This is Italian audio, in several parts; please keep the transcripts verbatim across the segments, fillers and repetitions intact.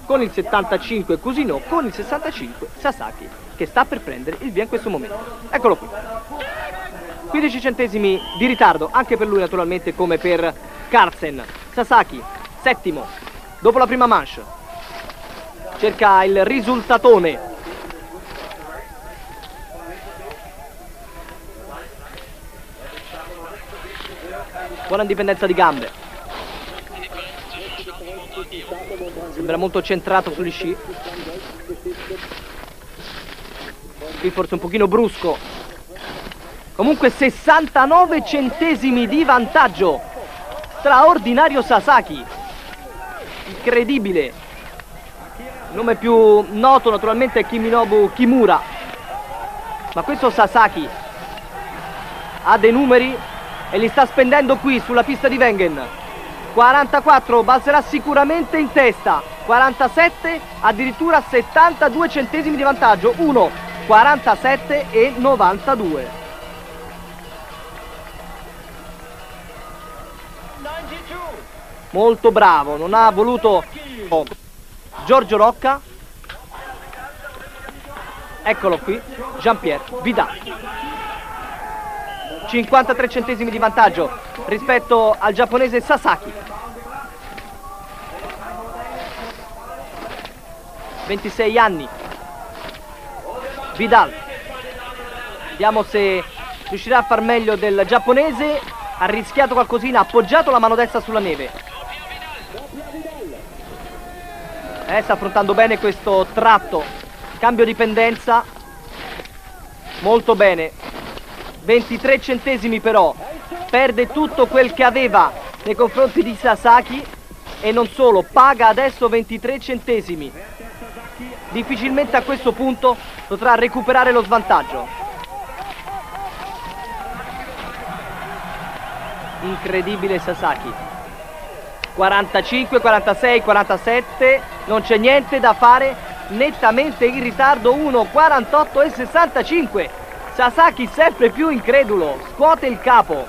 con il settantacinque Cousineau, con il sessantacinque Sasaki, che sta per prendere il via in questo momento. Eccolo qui. quindici centesimi di ritardo, anche per lui naturalmente come per Carlsen. Sasaki, settimo, dopo la prima manche. Cerca il risultatone. Buona indipendenza di gambe. Sembra molto centrato sugli sci. Qui forse un pochino brusco. Comunque sessantanove centesimi di vantaggio. Straordinario Sasaki. Incredibile. Il nome più noto naturalmente è Kiminobu Kimura. Ma questo Sasaki ha dei numeri e li sta spendendo qui sulla pista di Wengen. quarantaquattro, balzerà sicuramente in testa. quarantasette, addirittura settantadue centesimi di vantaggio. uno, quarantasette e novantadue. Molto bravo, non ha voluto oh. Giorgio Rocca. Eccolo qui, Jean-Pierre Vidal. cinquantatré centesimi di vantaggio rispetto al giapponese Sasaki. ventisei anni. Vidal. Vediamo se riuscirà a far meglio del giapponese. Ha rischiato qualcosina, ha appoggiato la mano destra sulla neve. Eh, sta affrontando bene questo tratto. Cambio di pendenza. Molto bene. ventitré centesimi però. Perde tutto quel che aveva nei confronti di Sasaki. E non solo, paga adesso ventitré centesimi. Difficilmente a questo punto potrà recuperare lo svantaggio. Incredibile Sasaki. quarantacinque, quarantasei, quarantasette. Non c'è niente da fare. Nettamente in ritardo. uno, quarantotto e sessantacinque. Sasaki sempre più incredulo. Scuote il capo.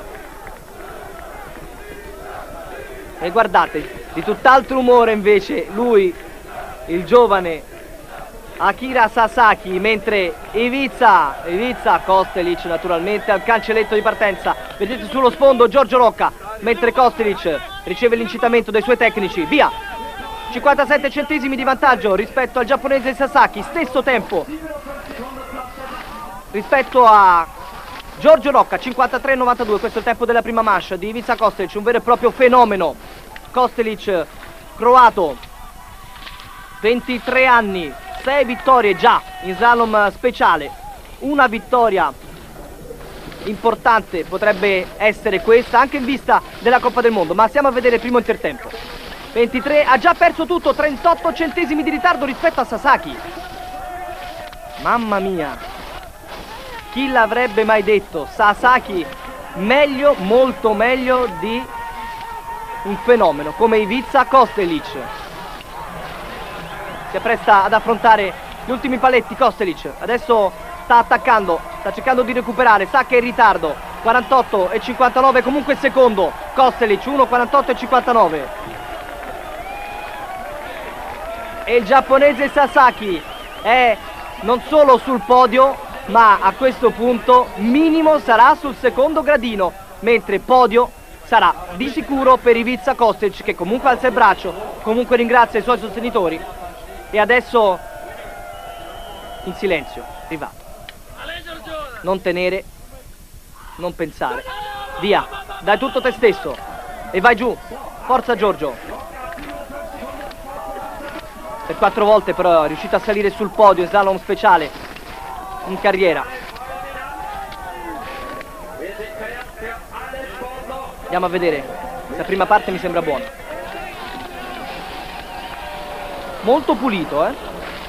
E guardate, di tutt'altro umore invece lui, il giovane Akira Sasaki, mentre Ivica, Ivica Kostelic naturalmente al cancelletto di partenza. Vedete sullo sfondo Giorgio Rocca, mentre Kostelic riceve l'incitamento dei suoi tecnici. Via! cinquantasette centesimi di vantaggio rispetto al giapponese Sasaki, stesso tempo rispetto a Giorgio Rocca, cinquantatré novantadue. Questo è il tempo della prima manche di Ivica Kostelic, un vero e proprio fenomeno. Kostelic, croato, ventitré anni, sei vittorie già in slalom speciale. Una vittoria importante potrebbe essere questa, anche in vista della Coppa del Mondo, ma stiamo a vedere il primo intertempo. ventitré, ha già perso tutto, trentotto centesimi di ritardo rispetto a Sasaki. Mamma mia, chi l'avrebbe mai detto? Sasaki meglio, molto meglio di un fenomeno come Ivica Kostelic. Si appresta ad affrontare gli ultimi paletti Kostelic. Adesso sta attaccando, sta cercando di recuperare, sa che è in ritardo. quarantotto e cinquantanove, comunque secondo Kostelic, uno, quarantotto e cinquantanove. E il giapponese Sasaki è non solo sul podio, ma a questo punto minimo sarà sul secondo gradino, mentre podio sarà di sicuro per Ivica Kostelic, che comunque alza il braccio, comunque ringrazia i suoi sostenitori. E adesso in silenzio, arrivato. Non tenere, non pensare. Via, dai tutto te stesso e vai giù. Forza Giorgio. Per quattro volte però è riuscito a salire sul podio in slalom speciale in carriera. Andiamo a vedere. Questa prima parte mi sembra buona. Molto pulito, eh.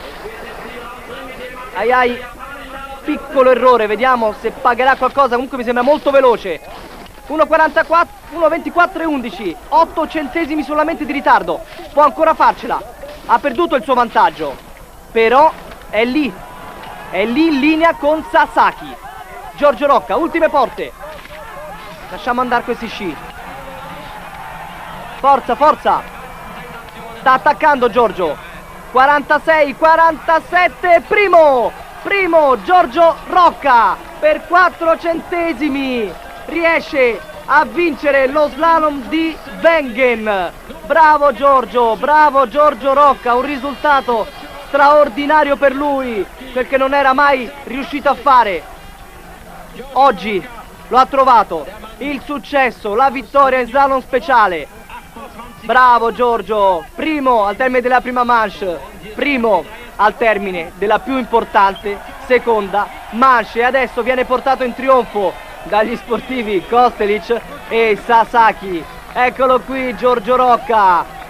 Ai ai, piccolo errore, vediamo se pagherà qualcosa. Comunque mi sembra molto veloce. uno quarantaquattro, uno ventiquattro e undici, otto centesimi solamente di ritardo. Può ancora farcela. Ha perduto il suo vantaggio, però è lì, è lì in linea con Sasaki. Giorgio Rocca, ultime porte. Lasciamo andare questi sci. Forza, forza. Sta attaccando Giorgio. quarantasei quarantasette, primo, primo Giorgio Rocca per quattro centesimi riesce a vincere lo slalom di Wengen. Bravo Giorgio, bravo Giorgio Rocca, un risultato straordinario per lui, quel che non era mai riuscito a fare. Oggi lo ha trovato, il successo, la vittoria in slalom speciale. Bravo Giorgio, primo al termine della prima manche, primo al termine della più importante seconda manche, e adesso viene portato in trionfo dagli sportivi Kostelic e Sasaki. Eccolo qui Giorgio Rocca,